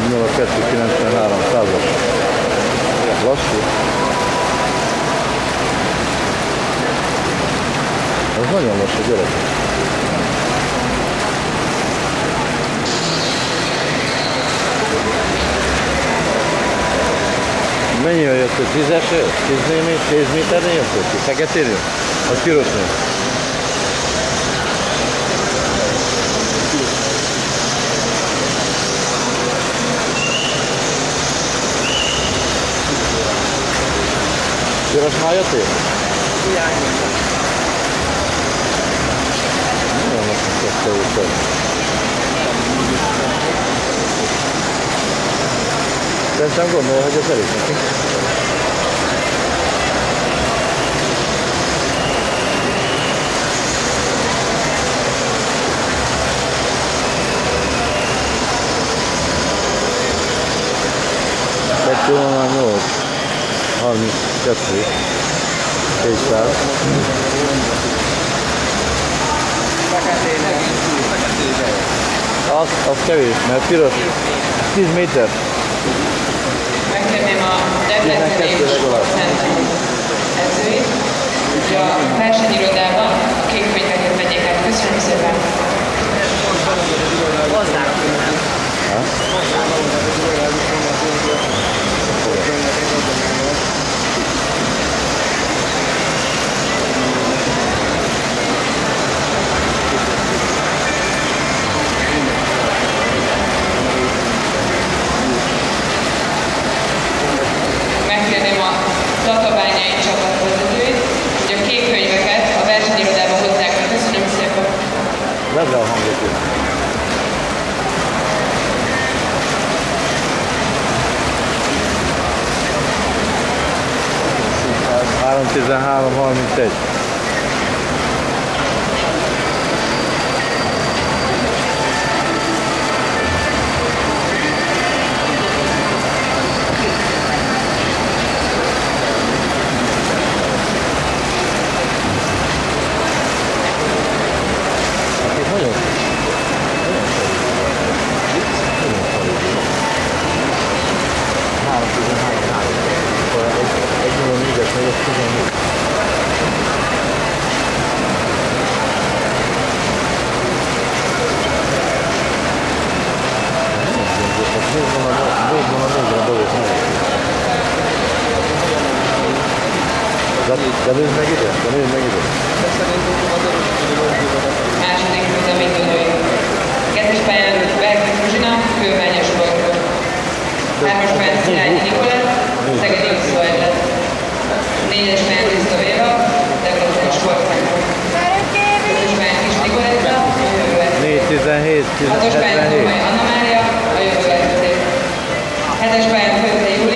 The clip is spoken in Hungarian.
1.02.93 százas. Lassú. Ez nagyon lassú, gyerek. Mennyivel jöttök? 10 méternél jöttök? Feketérnél? A pirosnél? Pirosnál jöttél? Nagyon lassan jöttek. Szerintem gondolja, hogy ez elég neki. Kettő van 8, 32, 200. Az kevés, mert piros 10 méter. Megkérném a Debreceni sportcentrum edzőit, hogy a versenyirodában a kék könyveket vegyék át. Köszönöm szépen! Hozzák! Megkérném a Tatabányai csapatvezetőit, hogy a kék könyveket a versenyirodába hozzák. Köszönöm szépen! Vedd le a hangot. 3.13.31. De nézd meg ide, Második futamindulói. Kettes pályán Berki Fruzsina, Kőbánya Zsolt. Hármas pályán Szilágyi Nikolaj.